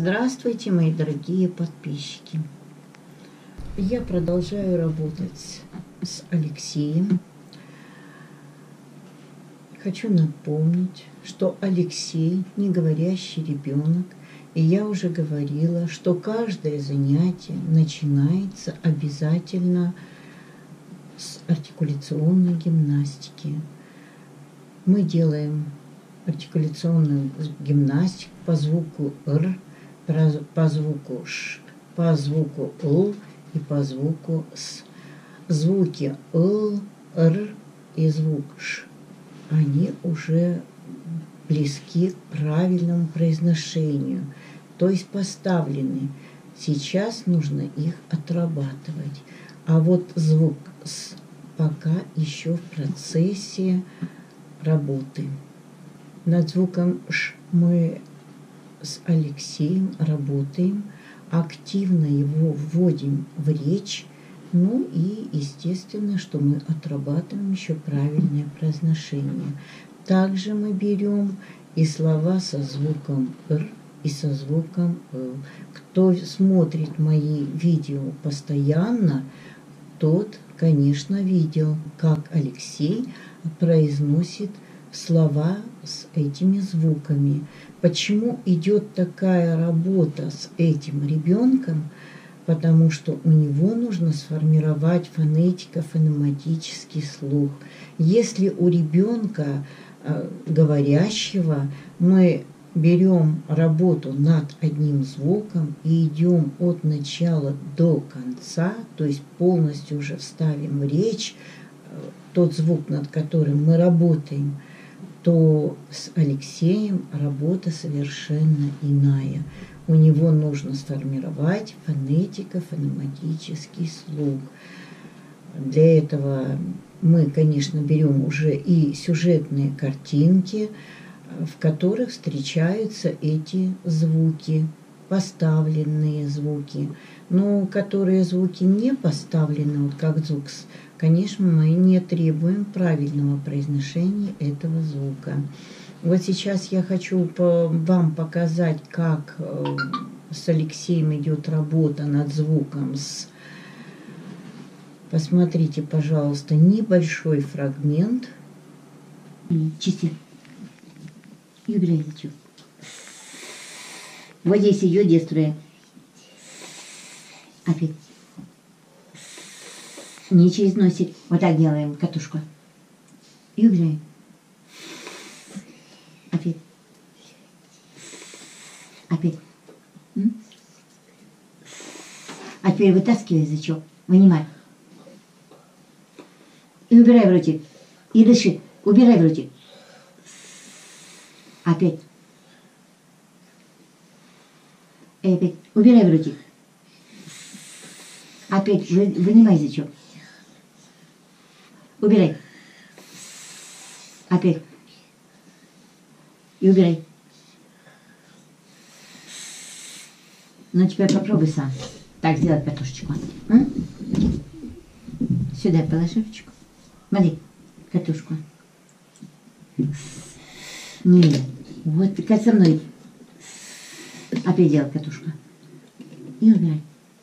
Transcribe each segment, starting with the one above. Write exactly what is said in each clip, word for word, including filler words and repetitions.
Здравствуйте, мои дорогие подписчики! Я продолжаю работать с Алексеем. Хочу напомнить, что Алексей не говорящий ребенок, и я уже говорила, что каждое занятие начинается обязательно с артикуляционной гимнастики. Мы делаем артикуляционную гимнастику по звуку «р», по звуку «ш», по звуку «л» и по звуку «с». Звуки «л», «р» и звук «ш», они уже близки к правильному произношению, то есть поставлены. Сейчас нужно их отрабатывать. А вот звук «с» пока еще в процессе работы. Над звуком «ш» мы с Алексеем работаем, активно его вводим в речь, ну и естественно, что мы отрабатываем еще правильное произношение. Также мы берем и слова со звуком «р» и со звуком «л». Кто смотрит мои видео постоянно, тот, конечно, видел, как Алексей произносит слова с этими звуками. Почему идет такая работа с этим ребенком? Потому что у него нужно сформировать фонетико-фонематический слух. Если у ребенка э, говорящего мы берем работу над одним звуком и идем от начала до конца, то есть полностью уже вставим в речь э, тот звук, над которым мы работаем, то с Алексеем работа совершенно иная. У него нужно сформировать фонетико-фонематический слух. Для этого мы, конечно, берем уже и сюжетные картинки, в которых встречаются эти звуки, поставленные звуки. Но которые звуки не поставлены, вот как звук «с», конечно, мы не требуем правильного произношения этого звука. Вот сейчас я хочу по вам показать, как э, с Алексеем идет работа над звуком «с». Посмотрите, пожалуйста, небольшой фрагмент. Чисти. И убирай зачем. Вот здесь идет деструя. Опять. Не через носик. Вот так делаем катушку. И убираем. Опять. Опять. М? А теперь вытаскивай язычок. Вынимай. И убирай в ротик. И дыши. Убирай в ротик. Опять. И опять. Убирай в ротик. Опять. Вы, вынимай язычок. Убирай. Опять. И убирай. Ну, теперь попробуй сам. Так, сделать катушечку. М? Сюда положи ручку. Смотри, катушку. Нет. Вот, как со мной. Опять делай катушку. И убирай.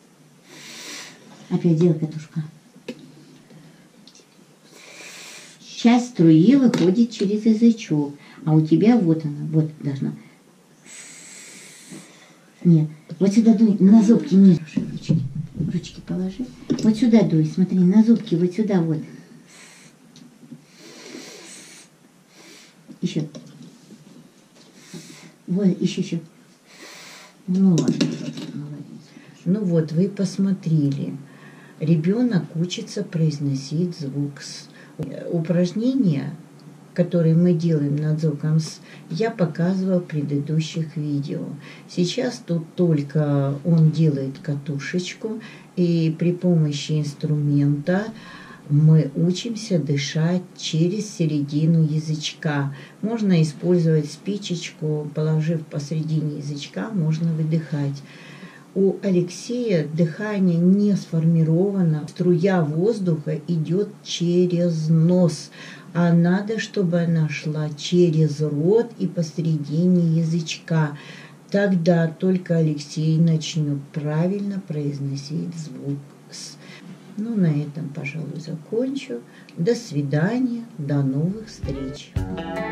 Опять делай катушку. Часть струи выходит через язычок. А у тебя вот она, вот должна. Нет, вот сюда дуй, на зубки не. Ручки, ручки положи. Вот сюда дуй, смотри, на зубки, вот сюда вот. Еще. Вот, еще, еще. Ну ладно, молодец. Ну вот, вы посмотрели. Ребенок учится произносить звук «с». Упражнения, которые мы делаем над звуком «с», я показывала в предыдущих видео. Сейчас тут только он делает катушечку, и при помощи инструмента мы учимся дышать через середину язычка. Можно использовать спичечку, положив посередине язычка, можно выдыхать. У Алексея дыхание не сформировано, струя воздуха идет через нос, а надо, чтобы она шла через рот и посередине язычка. Тогда только Алексей начнет правильно произносить звук «с». Ну, на этом, пожалуй, закончу. До свидания, до новых встреч.